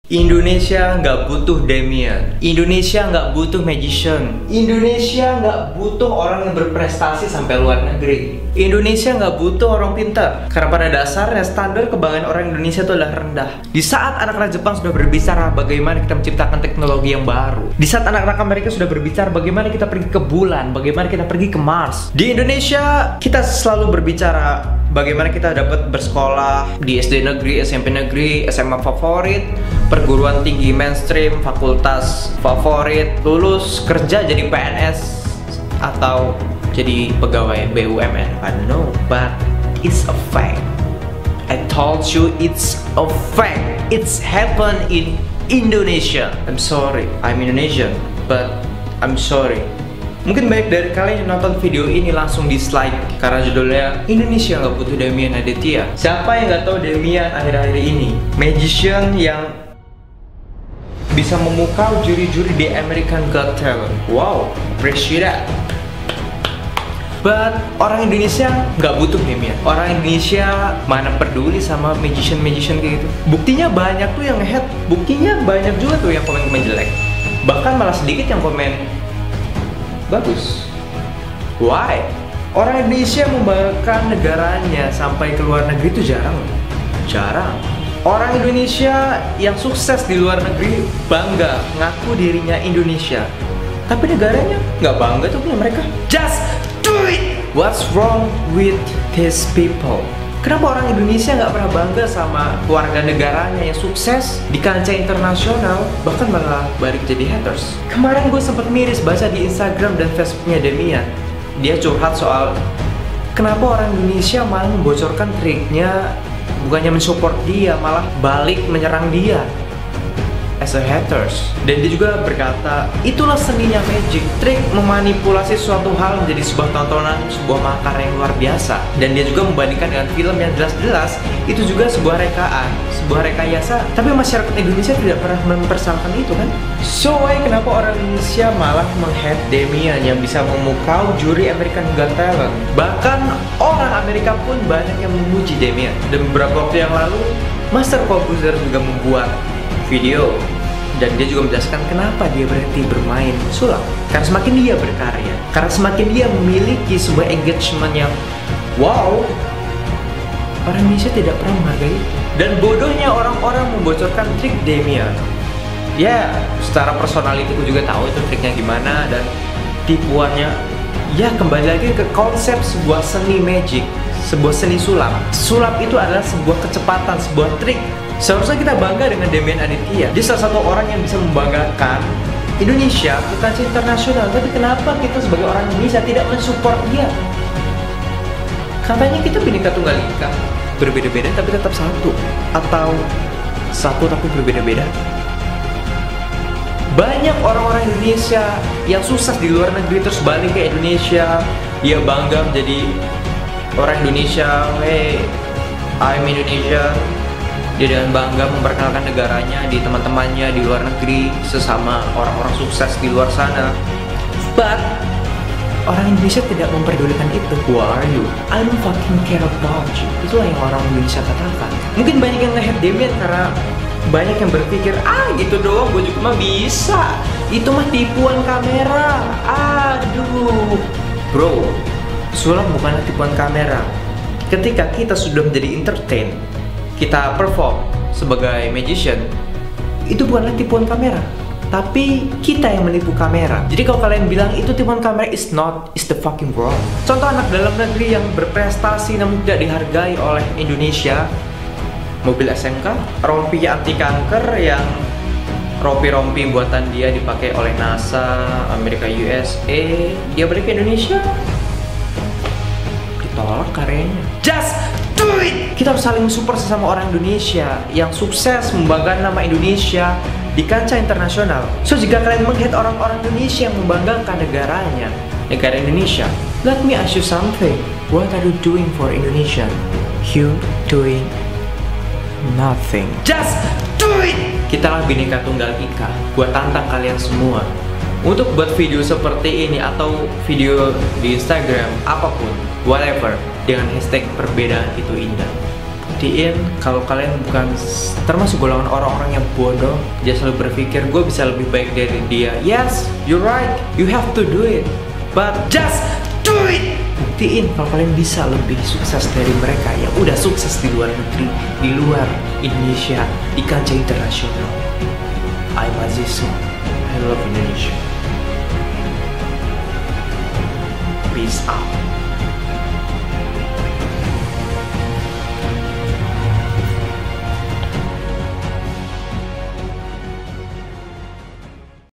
Indonesia nggak butuh Demian. Indonesia nggak butuh magician. Indonesia nggak butuh orang yang berprestasi sampai luar negeri. Indonesia nggak butuh orang pintar. Karena pada dasarnya standar kebanggaan orang Indonesia itu adalah rendah. Di saat anak-anak Jepang sudah berbicara bagaimana kita menciptakan teknologi yang baru. Di saat anak-anak Amerika sudah berbicara bagaimana kita pergi ke bulan, bagaimana kita pergi ke Mars. Di Indonesia kita selalu berbicara bagaimana kita dapat bersekolah di SD negeri, SMP negeri, SMA favorit, perguruan tinggi mainstream, fakultas favorit, lulus kerja jadi PNS atau jadi pegawai BUMN. I don't know, but it's a fact. I told you it's a fact. It's happened in Indonesia. I'm sorry, I'm Indonesian, but I'm sorry. Mungkin banyak dari kalian yang nonton video ini langsung dislike karena judulnya Indonesia nggak butuh Demian Aditya. Siapa yang nggak tahu Demian akhir-akhir ini? Magician yang bisa memukau juri-juri di American Got Talent. Wow, appreciate that. But orang Indonesia nggak butuh Demian. Orang Indonesia mana peduli sama magician kayak gitu. Buktinya banyak tuh yang nge-hate. Buktinya banyak juga tuh yang komen-komen jelek. Bahkan malah sedikit yang komen bagus. Why? Orang Indonesia membanggakan negaranya sampai ke luar negeri itu jarang. Jarang. Orang Indonesia yang sukses di luar negeri bangga ngaku dirinya Indonesia, tapi negaranya nggak bangga tuh punya mereka. Just do it. What's wrong with these people? Kenapa orang Indonesia nggak pernah bangga sama keluarga negaranya yang sukses di kancah internasional, bahkan malah balik jadi haters? Kemarin gue sempat miris baca di Instagram dan Facebooknya Demian. Dia curhat soal kenapa orang Indonesia malah membocorkan triknya, bukannya mensupport dia, malah balik menyerang dia as a haters. Dan dia juga berkata, itulah seninya magic, trik memanipulasi suatu hal menjadi sebuah tontonan, sebuah makarya yang luar biasa. Dan dia juga membandingkan dengan film yang jelas-jelas itu juga sebuah rekaan, sebuah rekayasa, tapi masyarakat Indonesia tidak pernah mempersalahkan itu kan. So why kenapa orang Indonesia malah meng-hate Demian yang bisa memukau juri American Got Talent? Bahkan orang Amerika pun banyak yang memuji Demian. Dan beberapa waktu yang lalu Master Composer juga membuat video dan dia juga menjelaskan kenapa dia berhenti bermain sulap. Karena semakin dia berkarya, karena semakin dia memiliki sebuah engagement yang wow, orang Indonesia tidak pernah menghargai itu. Dan bodohnya orang-orang membocorkan trik Demian. Ya, secara personality gue juga tahu itu triknya gimana dan tipuannya. Ya, kembali lagi ke konsep sebuah seni magic, sebuah seni sulap. Sulap itu adalah sebuah kecepatan, sebuah trik. Seharusnya kita bangga dengan Demian Aditya. Dia salah satu orang yang bisa membanggakan Indonesia ke kancah internasional. Tapi kenapa kita sebagai orang Indonesia tidak mensupport dia? Katanya kita Bhinneka Tunggal Ika, berbeda-beda tapi tetap satu, atau satu tapi berbeda-beda. Banyak orang-orang Indonesia yang sukses di luar negeri terus balik ke Indonesia. Dia bangga menjadi orang Indonesia. Hey, I'm Indonesia. Dia dengan bangga memperkenalkan negaranya di teman-temannya di luar negeri, sesama orang-orang sukses di luar sana. But orang Indonesia tidak memperdulikan itu. Who are you? I don't fucking care about you. Itulah yang orang Indonesia katakan. Mungkin banyak yang nge-hate Demian karena banyak yang berpikir, gitu doang, gue juga mah bisa. Itu mah tipuan kamera. Aduh, bro, sulap bukanlah tipuan kamera. Ketika kita sudah menjadi entertain, kita perform sebagai magician, itu bukanlah tipuan kamera, tapi kita yang menipu kamera. Jadi kalau kalian bilang itu tipuan kamera, is the fucking wrong. Contoh anak dalam negeri yang berprestasi namun tidak dihargai oleh Indonesia, mobil SMK, rompi anti kanker yang rompi-rompi buatan dia dipakai oleh NASA, Amerika, USA, dia balik ke Indonesia, ditolak karyanya. Just do it! Kita harus saling support sesama orang Indonesia yang sukses membanggakan nama Indonesia di kancah internasional. So jika kalian meng-hate orang-orang Indonesia yang membanggakan negaranya, negara Indonesia, let me ask you something. What are you doing for Indonesia? You doing nothing. Just do it! Kitalah Bhinneka Tunggal Ika. Gua tantang kalian semua untuk buat video seperti ini atau video di Instagram, apapun, whatever, dengan hashtag perbedaan itu indah. buktiin kalau kalian bukan termasuk golongan orang-orang yang bodoh. Jangan selalu berpikir gue bisa lebih baik dari dia. Yes, you're right, you have to do it, but just do it. Buktiin kalau kalian bisa lebih sukses dari mereka yang udah sukses di luar negeri, di luar Indonesia, di kancah internasional. I'm Aziz, I love Indonesia. Peace out.